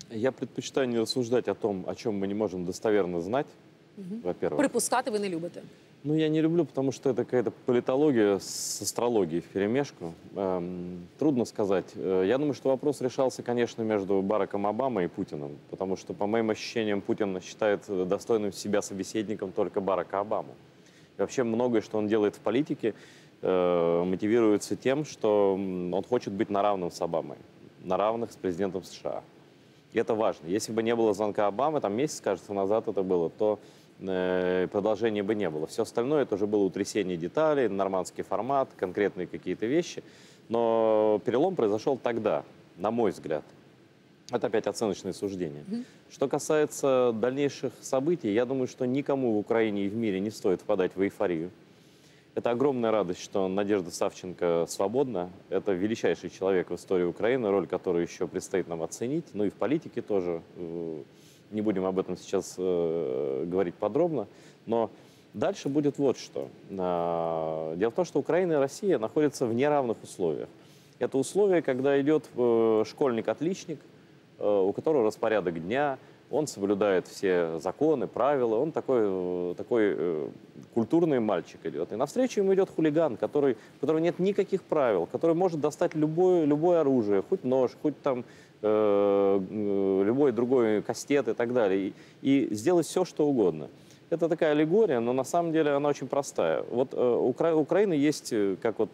Я предпочитаю не рассуждать о том, о чем мы не можем достоверно знать, во-первых. Припускати ви не любите. Ну, я не люблю, потому что это какая-то политология с астрологией вперемешку. Трудно сказать. Я думаю, что вопрос решался, конечно, между Бараком Обамой и Путиным, потому что, по моим ощущениям, Путин считает достойным себя собеседником только Барака Обаму. И вообще многое, что он делает в политике, мотивируется тем, что он хочет быть на равном с Обамой, на равных с президентом США. И это важно. Если бы не было звонка Обамы, там месяц, кажется, назад это было, то продолжения бы не было. Все остальное это уже было утрясение деталей, нормандский формат, конкретные какие-то вещи. Но перелом произошел тогда, на мой взгляд. Это опять оценочное суждение. Что касается дальнейших событий, я думаю, что никому в Украине и в мире не стоит впадать в эйфорию. Это огромная радость, что Надежда Савченко свободна. Это величайший человек в истории Украины, роль которой еще предстоит нам оценить. Ну и в политике тоже. Не будем об этом сейчас говорить подробно. Но дальше будет вот что. Дело в том, что Украина и Россия находятся в неравных условиях. Это условия, когда идет школьник-отличник, у которого распорядок дня, он соблюдает все законы, правила, он такой культурный мальчик идет. И навстречу ему идет хулиган, у которого нет никаких правил, который может достать любое оружие, хоть нож, хоть там любой другой кастет и так далее, и сделать все, что угодно. Это такая аллегория, но на самом деле она очень простая. Вот у Украины есть, как вот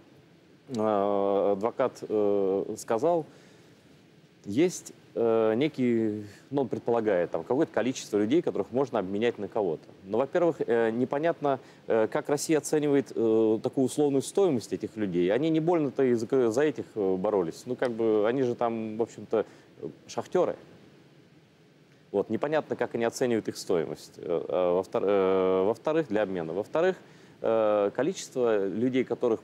адвокат сказал, есть некий, ну, он предполагает, там, какое-то количество людей, которых можно обменять на кого-то. Но, во-первых, непонятно, как Россия оценивает такую условную стоимость этих людей. Они не больно-то и за этих боролись. Ну, как бы, они же там, в общем-то, шахтеры. Вот, непонятно, как они оценивают их стоимость. Во-вторых, для обмена. Во-вторых, количество людей, которыми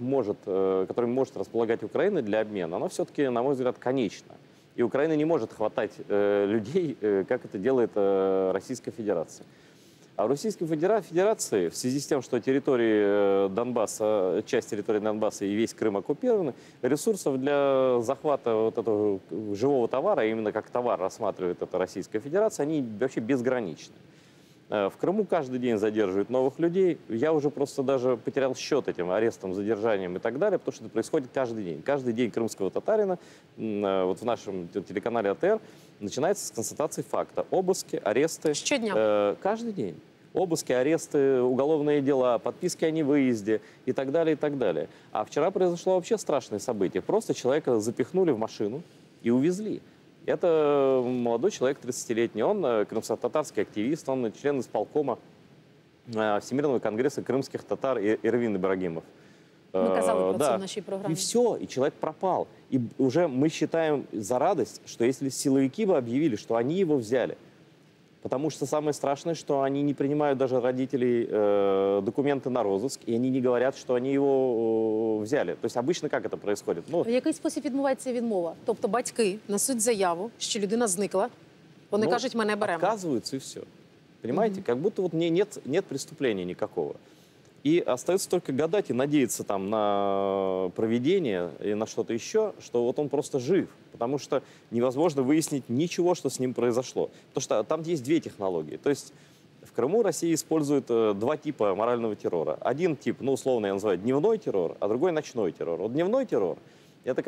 может располагать Украина для обмена, оно все-таки, на мой взгляд, конечно. И Украина не может хватать людей, как это делает Российская Федерация. А в Российской Федерации, в связи с тем, что территории Донбасса, часть территории Донбасса и весь Крым оккупированы, ресурсов для захвата вот этого живого товара, именно как товар рассматривает это Российская Федерация, они вообще безграничны. В Крыму каждый день задерживают новых людей. Я уже просто даже потерял счет этим арестам, задержаниям и так далее, потому что это происходит каждый день. Каждый день крымского татарина, вот в нашем телеканале АТР, начинается с констатации факта. Обыски, аресты. Щодня. Каждый день. Обыски, аресты, уголовные дела, подписки о невыезде и так далее, и так далее. А вчера произошло вообще страшное событие. Просто человека запихнули в машину и увезли. Это молодой человек, 30-летний, он крымско-татарский активист, он член исполкома Всемирного конгресса крымских татар Эрвин Ибрагимов. Мы казали про це в нашей программе. И все, и человек пропал. И уже мы считаем за радость, что если силовики бы объявили, что они его взяли, потому что самое страшное, что они не принимают даже родителей документы на розыск, и они не говорят, что они его взяли. То есть обычно как это происходит? Ну, В який спосіб відмовається відмова? Тобто батьки несуть заяву, що людина зникла, вони кажуть, мене беремо. Отказываются и все. Понимаете? Как будто вот нет преступления никакого. И остается только гадать и надеяться там на провидение и на что-то еще, что вот он просто жив. Потому что невозможно выяснить ничего, что с ним произошло. Потому что там есть две технологии. То есть в Крыму Россия использует два типа морального террора. Один тип, ну условно я называю дневной террор, а другой ночной террор. Вот дневной террор – это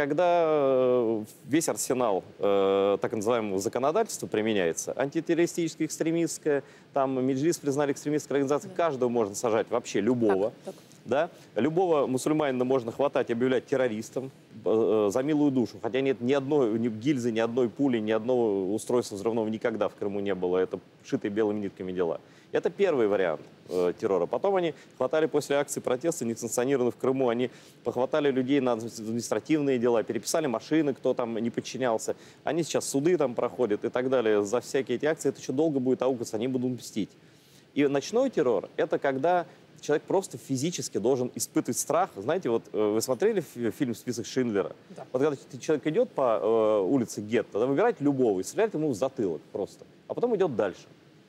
когда весь арсенал так называемого законодательства применяется. Антитеррористическое, экстремистское, там Меджлис признали экстремистской организацией, каждого можно сажать, вообще любого. Так. Да? Любого мусульманина можно хватать и объявлять террористом за милую душу. Хотя нет ни одной ни гильзы, ни одной пули, ни одного устройства взрывного никогда в Крыму не было. Это шитые белыми нитками дела. Это первый вариант террора. Потом они хватали после акций протеста, несанкционированных в Крыму, они похватали людей на административные дела, переписали машины, кто там не подчинялся. Они сейчас суды там проходят и так далее. За всякие эти акции это еще долго будет аукаться, они будут мстить. И ночной террор – это когда человек просто физически должен испытывать страх. Знаете, вот вы смотрели фильм «Список Шиндлера»? Да. Вот когда человек идет по улице гетто, выбирает любого и стреляет ему в затылок просто, а потом идет дальше.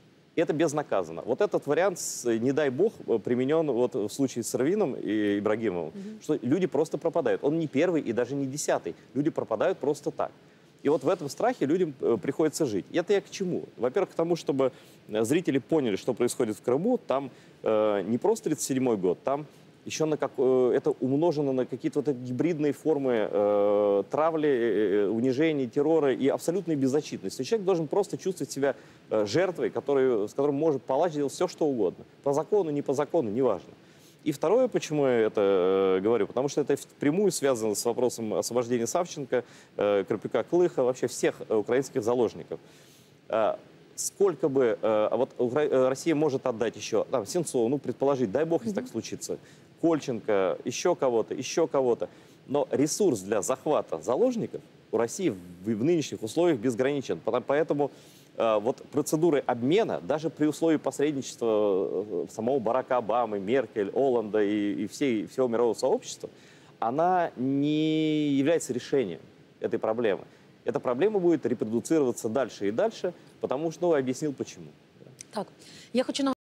И это безнаказанно. Вот этот вариант, не дай бог, применен вот в случае с Эрвином и Ибрагимовым, что люди просто пропадают. Он не первый и даже не 10-й. Люди пропадают просто так. И вот в этом страхе людям приходится жить. И это я к чему? Во-первых, к тому, чтобы зрители поняли, что происходит в Крыму. Там не просто 1937 год, там еще это умножено на какие-то вот эти гибридные формы травли, унижения, террора и абсолютной беззащитности. Человек должен просто чувствовать себя жертвой, с которым может палач делать все, что угодно. По закону, не по закону, неважно. И второе, почему я это говорю, потому что это впрямую связано с вопросом освобождения Савченко, Карпюка, Клыха, вообще всех украинских заложников. Сколько бы, Россия может отдать еще, там, Сенцову, ну, предположить, дай бог, если так случится, Кольченко, еще кого-то. Но ресурс для захвата заложников у России в нынешних условиях безграничен. Поэтому вот процедуры обмена, даже при условии посредничества самого Барака Обамы, Меркель, Олланда и всего мирового сообщества, она не является решением этой проблемы. Эта проблема будет репродуцироваться дальше и дальше, потому что, объяснил почему. Так, я хочу